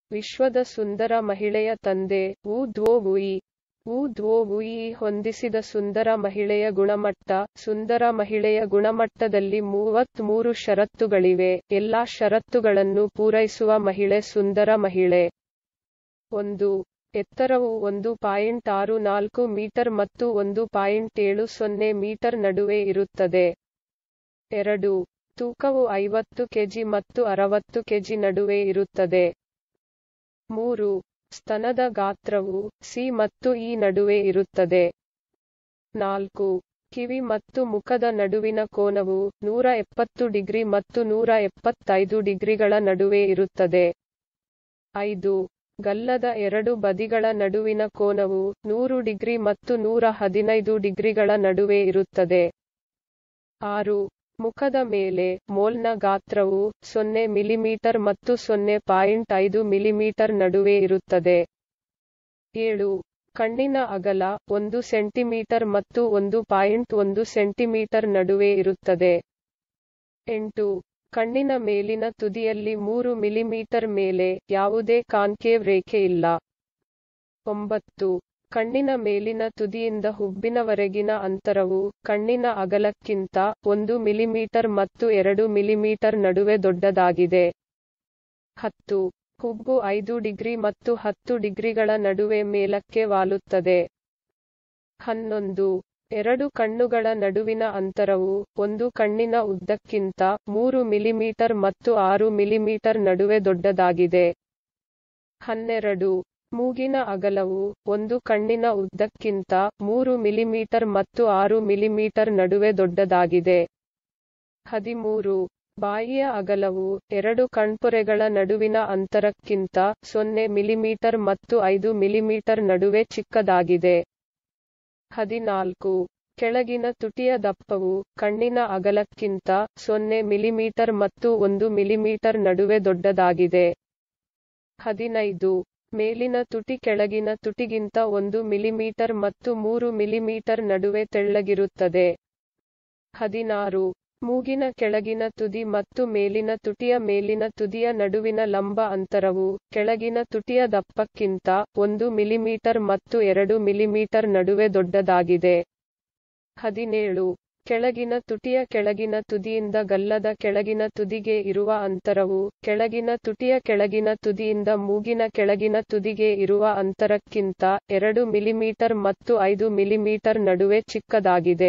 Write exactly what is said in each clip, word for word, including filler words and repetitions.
ವಿಶ್ವದ ಸುಂದರ ಮಹಿಳೆಯ ತಂದೆ ವು ದ್ವೋ ವುಯಿ ವು ದ್ವೋ ವುಯಿ ಹೊಂದಿಸಿದ ಸುಂದರ ಮಹಿಳೆಯ ಗುಣಮಟ್ಟ. ಸುಂದರ ಮಹಿಳೆಯ ಗುಣಮಟ್ಟದಲ್ಲಿ ಮೂವತ್ಮೂರು ಷರತ್ತುಗಳಿವೆ. ಎಲ್ಲಾ ಷರತ್ತುಗಳನ್ನು ಪೂರೈಸುವ ಮಹಿಳೆ ಸುಂದರ ಮಹಿಳೆ. ಒಂದು. ಎತ್ತರವು ಒಂದು ಪಾಯಿಂಟ್ ಆರು ನಾಲ್ಕು ಮೀಟರ್ ಮತ್ತು ಒಂದು ಪಾಯಿಂಟ್ ಏಳು ಸೊನ್ನೆ ಮೀಟರ್ ನಡುವೆ ಇರುತ್ತದೆ. ಎರಡು. ತೂಕವು ಐವತ್ತು ಕೆಜಿ ಮತ್ತು ಅರವತ್ತು ಕೆಜಿ ನಡುವೆ ಇರುತ್ತದೆ. ಮೂರು. ಸ್ತನದ ಗಾತ್ರವು ಸಿ ಮತ್ತು ಇ ನಡುವೆ ಇರುತ್ತದೆ. ನಾಲ್ಕು. ಕಿವಿ ಮತ್ತು ಮುಖದ ನಡುವಿನ ಕೋನವು ನೂರ ಎಪ್ಪತ್ತು ಡಿಗ್ರಿ ಮತ್ತು ನೂರ ಎಪ್ಪತ್ತೈದು ಡಿಗ್ರಿಗಳ ನಡುವೆ ಇರುತ್ತದೆ. ಐದು. ಗಲ್ಲದ ಎರಡು ಬದಿಗಳ ನಡುವಿನ ಕೋನವು ನೂರು ಡಿಗ್ರಿ ಮತ್ತು ನೂರ ಹದಿನೈದು ಡಿಗ್ರಿಗಳ ನಡುವೆ ಇರುತ್ತದೆ. ಆರು. ಮುಖದ ಮೇಲೆ ಮೋಲ್ನ ಗಾತ್ರವು ಸೊನ್ನೆ ಮಿಲಿಮೀಟರ್ ಮತ್ತು ಸೊನ್ನೆ ಪಾಯಿಂಟ್ ಐದು ಮಿಲಿಮೀಟರ್ ನಡುವೆ ಇರುತ್ತದೆ. ಏಳು. ಕಣ್ಣಿನ ಅಗಲ ಒಂದು ಸೆಂಟಿಮೀಟರ್ ಮತ್ತು ಒಂದು ಪಾಯಿಂಟ್ ಒಂದು ಸೆಂಟಿಮೀಟರ್ ನಡುವೆ ಇರುತ್ತದೆ. ಎಂಟು. ಕಣ್ಣಿನ ಮೇಲಿನ ತುದಿಯಲ್ಲಿ ಮೂರು ಮಿಲಿಮೀಟರ್ ಮೇಲೆ ಯಾವುದೇ ಕಾನ್ಕೇವ್ ರೇಖೆ ಇಲ್ಲ. ಒಂಬತ್ತು. ಕಣ್ಣಿನ ಮೇಲಿನ ತುದಿಯಿಂದ ಹುಬ್ಬಿನವರೆಗಿನ ಅಂತರವು ಕಣ್ಣಿನ ಅಗಲಕ್ಕಿಂತ ಒಂದು ಮಿಲಿಮೀಟರ್ ಮತ್ತು ಎರಡು ಮಿಲಿಮೀಟರ್ ನಡುವೆ ದೊಡ್ಡದಾಗಿದೆ. ಹತ್ತು. ಹುಬ್ಬು ಐದು ಡಿಗ್ರಿ ಮತ್ತು ಹತ್ತು ಡಿಗ್ರಿಗಳ ನಡುವೆ ಮೇಲಕ್ಕೆ ವಾಲುತ್ತದೆ. ಹನ್ನೊಂದು. ಎರಡು ಕಣ್ಣುಗಳ ನಡುವಿನ ಅಂತರವು ಒಂದು ಕಣ್ಣಿನ ಉದ್ದಕ್ಕಿಂತ ಮೂರು ಮಿಲಿಮೀಟರ್ ಮತ್ತು ಆರು ಮಿಲಿಮೀಟರ್ ನಡುವೆ ದೊಡ್ಡದಾಗಿದೆ. ಹನ್ನೆರಡು. ಮೂಗಿನ ಅಗಲವು ಒಂದು ಕಣ್ಣಿನ ಉದ್ದಕ್ಕಿಂತ ಮೂರು ಮಿಲಿಮೀಟರ್ ಮತ್ತು ಆರು ಮಿಲಿಮೀಟರ್ ನಡುವೆ ದೊಡ್ಡದಾಗಿದೆ. ಹದಿಮೂರು. ಬಾಯಿಯ ಅಗಲವು ಎರಡು ಕಣ್ಪೊರೆಗಳ ನಡುವಿನ ಅಂತರಕ್ಕಿಂತ ಸೊನ್ನೆ ಮಿಲಿಮೀಟರ್ ಮತ್ತು ಐದು ಮಿಲಿಮೀಟರ್ ನಡುವೆ ಚಿಕ್ಕದಾಗಿದೆ. ಹದಿನಾಲ್ಕು. ಕೆಳಗಿನ ತುಟಿಯ ದಪ್ಪವು ಕಣ್ಣಿನ ಅಗಲಕ್ಕಿಂತ ಸೊನ್ನೆ ಮಿಲಿಮೀಟರ್ ಮತ್ತು ಒಂದು ಮಿಲಿಮೀಟರ್ ನಡುವೆ ದೊಡ್ಡದಾಗಿದೆ. ಹದಿನೈದು. ಮೇಲಿನ ತುಟಿ ಕೆಳಗಿನ ತುಟಿಗಿಂತ ಒಂದು ಮಿಲಿಮೀಟರ್ ಮತ್ತು ಮೂರು ಮಿಲಿಮೀಟರ್ ನಡುವೆ ತೆಳ್ಳಗಿರುತ್ತದೆ. ಹದಿನಾರು. ಮೂಗಿನ ಕೆಳಗಿನ ತುದಿ ಮತ್ತು ಮೇಲಿನ ತುಟಿಯ ಮೇಲಿನ ತುದಿಯ ನಡುವಿನ ಲಂಬ ಅಂತರವು ಕೆಳಗಿನ ತುಟಿಯ ದಪ್ಪಕ್ಕಿಂತ ಒಂದು ಮಿಲಿಮೀಟರ್ ಮತ್ತು ಎರಡು ಮಿಲಿಮೀಟರ್ ನಡುವೆ ದೊಡ್ಡದಾಗಿದೆ. ಹದಿನೇಳು. ಕೆಳಗಿನ ತುಟಿಯ ಕೆಳಗಿನ ತುದಿಯಿಂದ ಗಲ್ಲದ ಕೆಳಗಿನ ತುದಿಗೆ ಇರುವ ಅಂತರವು ಕೆಳಗಿನ ತುಟಿಯ ಕೆಳಗಿನ ತುದಿಯಿಂದ ಮೂಗಿನ ಕೆಳಗಿನ ತುದಿಗೆ ಇರುವ ಅಂತರಕ್ಕಿಂತ ಎರಡು ಮಿಲಿಮೀಟರ್ ಮತ್ತು ಐದು ಮಿಲಿಮೀಟರ್ ನಡುವೆ ಚಿಕ್ಕದಾಗಿದೆ.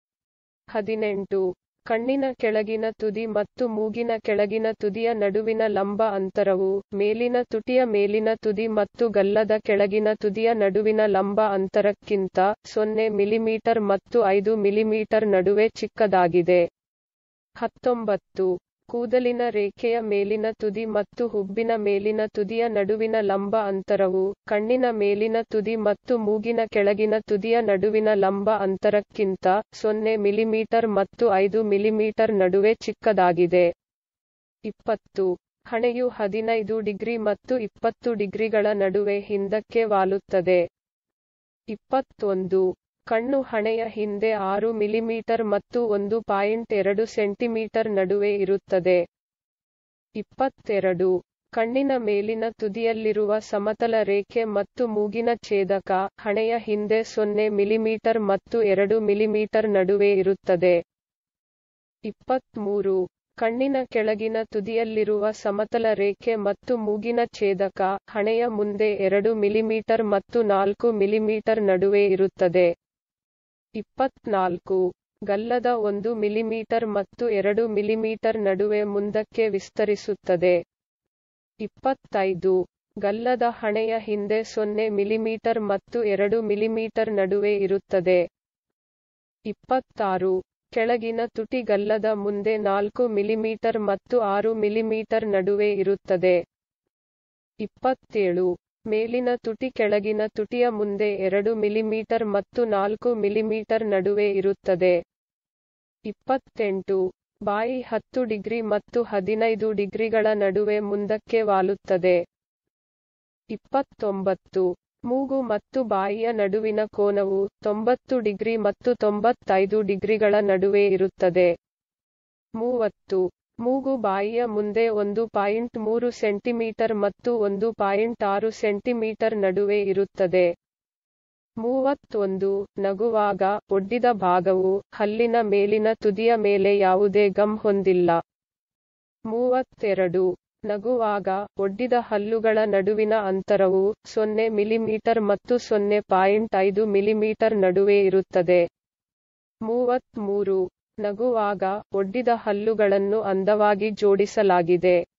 ಹದಿನೆಂಟು. ಕಣ್ಣಿನ ಕೆಳಗಿನ ತುದಿ ಮತ್ತು ಮೂಗಿನ ಕೆಳಗಿನ ತುದಿಯ ನಡುವಿನ ಲಂಬ ಅಂತರವು ಮೇಲಿನ ತುಟಿಯ ಮೇಲಿನ ತುದಿ ಮತ್ತು ಗಲ್ಲದ ಕೆಳಗಿನ ತುದಿಯ ನಡುವಿನ ಲಂಬ ಅಂತರಕ್ಕಿಂತ ಸೊನ್ನೆ ಮಿಲಿಮೀಟರ್ ಮತ್ತು ಐದು ಮಿಲಿಮೀಟರ್ ನಡುವೆ ಚಿಕ್ಕದಾಗಿದೆ. ಹತ್ತೊಂಬತ್ತು. ಕೂದಲಿನ ರೇಖೆಯ ಮೇಲಿನ ತುದಿ ಮತ್ತು ಹುಬ್ಬಿನ ಮೇಲಿನ ತುದಿಯ ನಡುವಿನ ಲಂಬ ಅಂತರವು ಕಣ್ಣಿನ ಮೇಲಿನ ತುದಿ ಮತ್ತು ಮೂಗಿನ ಕೆಳಗಿನ ತುದಿಯ ನಡುವಿನ ಲಂಬ ಅಂತರಕ್ಕಿಂತ ಸೊನ್ನೆ ಮಿಲಿಮೀಟರ್ ಮತ್ತು ಐದು ಮಿಲಿಮೀಟರ್ ನಡುವೆ ಚಿಕ್ಕದಾಗಿದೆ. ಇಪ್ಪತ್ತು. ಹಣೆಯು ಹದಿನೈದು ಡಿಗ್ರಿ ಮತ್ತು ಇಪ್ಪತ್ತು ಡಿಗ್ರಿಗಳ ನಡುವೆ ಹಿಂದಕ್ಕೆ ವಾಲುತ್ತದೆ. ಇಪ್ಪತ್ತೊಂದು. ಕಣ್ಣು ಹಣೆಯ ಹಿಂದೆ ಆರು ಮಿಲಿಮೀಟರ್ ಮತ್ತು ಒಂದು ಪಾಯಿಂಟ್ ಎರಡು ಸೆಂಟಿಮೀಟರ್ ನಡುವೆ ಇರುತ್ತದೆ. ಇಪ್ಪತ್ತೆರಡು. ಕಣ್ಣಿನ ಮೇಲಿನ ತುದಿಯಲ್ಲಿರುವ ಸಮತಲ ರೇಖೆ ಮತ್ತು ಮೂಗಿನ ಛೇದಕ ಹಣೆಯ ಹಿಂದೆ ಸೊನ್ನೆ ಮಿಲಿಮೀಟರ್ ಮತ್ತು ಎರಡು ಮಿಲಿಮೀಟರ್ ನಡುವೆ ಇರುತ್ತದೆ. ಇಪ್ಪತ್ಮೂರು. ಕಣ್ಣಿನ ಕೆಳಗಿನ ತುದಿಯಲ್ಲಿರುವ ಸಮತಲ ರೇಖೆ ಮತ್ತು ಮೂಗಿನ ಛೇದಕ ಹಣೆಯ ಮುಂದೆ ಎರಡು ಮಿಲಿಮೀಟರ್ ಮತ್ತು ನಾಲ್ಕು ಮಿಲಿಮೀಟರ್ ನಡುವೆ ಇರುತ್ತದೆ. ಇಪ್ಪತ್ನಾಲ್ಕು. ಗಲ್ಲದ ಒಂದು ಮಿಲಿಮೀಟರ್ ಮತ್ತು ಎರಡು ಮಿಲಿಮೀಟರ್ ನಡುವೆ ಮುಂದಕ್ಕೆ ವಿಸ್ತರಿಸುತ್ತದೆ. ಇಪ್ಪತ್ತೈದು. ಗಲ್ಲದ ಹಣೆಯ ಹಿಂದೆ ಸೊನ್ನೆ ಮಿಲಿಮೀಟರ್ ಮತ್ತು ಎರಡು ಮಿಲಿಮೀಟರ್ ನಡುವೆ ಇರುತ್ತದೆ. ಇಪ್ಪತ್ತಾರು. ಕೆಳಗಿನ ತುಟಿ ಗಲ್ಲದ ಮುಂದೆ ನಾಲ್ಕು ಮಿಲಿಮೀಟರ್ ಮತ್ತು ಆರು ಮಿಲಿಮೀಟರ್ ನಡುವೆ ಇರುತ್ತದೆ. ಇಪ್ಪತ್ತೇಳು. ಮೇಲಿನ ತುಟಿ ಕೆಳಗಿನ ತುಟಿಯ ಮುಂದೆ ಎರಡು ಮಿಲಿಮೀಟರ್ ಮತ್ತು ನಾಲ್ಕು ಮಿಲಿಮೀಟರ್ ನಡುವೆ ಇರುತ್ತದೆ. ಇಪ್ಪತ್ತೆಂಟು. ಬಾಯಿ ಹತ್ತು ಡಿಗ್ರಿ ಮತ್ತು ಹದಿನೈದು ಡಿಗ್ರಿಗಳ ನಡುವೆ ಮುಂದಕ್ಕೆ ವಾಲುತ್ತದೆ. ಇಪ್ಪತ್ತೊಂಬತ್ತು. ಮೂಗು ಮತ್ತು ಬಾಯಿಯ ನಡುವಿನ ಕೋನವು ತೊಂಬತ್ತು ಡಿಗ್ರಿ ಮತ್ತು ತೊಂಬತ್ತೈದು ಡಿಗ್ರಿಗಳ ನಡುವೆ ಇರುತ್ತದೆ. ಮೂವತ್ತು. ಮೂಗು ಬಾಯಿಯ ಮುಂದೆ ಒಂದು ಪಾಯಿಂಟ್ ಮೂರು ಸೆಂಟಿಮೀಟರ್ ಮತ್ತು ಒಂದು ಪಾಯಿಂಟ್ ಆರು ಸೆಂಟಿಮೀಟರ್ ನಡುವೆ ಇರುತ್ತದೆ. ಮೂವತ್ತೊಂದು. ನಗುವಾಗ, ಒಡ್ಡಿದ ಭಾಗವು, ಹಲ್ಲಿನ ಮೇಲಿನ ತುದಿಯ ಮೇಲೆ ಯಾವುದೇ ಗಮ್ ಹೊಂದಿಲ್ಲ. ಮೂವತ್ತೆರಡು. ನಗುವಾಗ, ಒಡ್ಡಿದ ಹಲ್ಲುಗಳ ನಡುವಿನ ಅಂತರವು, ಸೊನ್ನೆ ಮಿಲಿಮೀಟರ್ ಮತ್ತು ಸೊನ್ನೆ ಪಾಯಿಂಟ್ ಐದು ಮಿಲಿಮೀಟರ್ ನಡುವೆ ಇರುತ್ತದೆ. ಮೂವತ್ಮೂರು. ನಗುವಾಗ, ಒಡ್ಡಿದ ಹಲ್ಲುಗಳನ್ನು ಅಂದವಾಗಿ ಜೋಡಿಸಲಾಗಿದೆ.